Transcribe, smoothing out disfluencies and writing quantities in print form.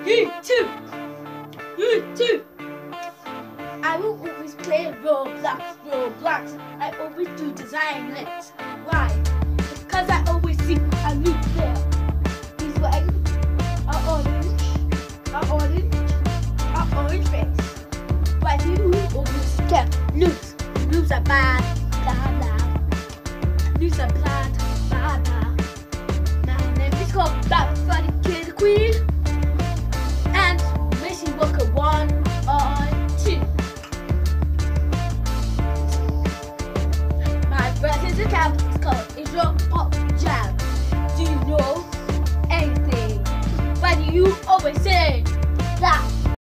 YouTube. YouTube. I will always play Roblox. I always do design lit. Why? Because I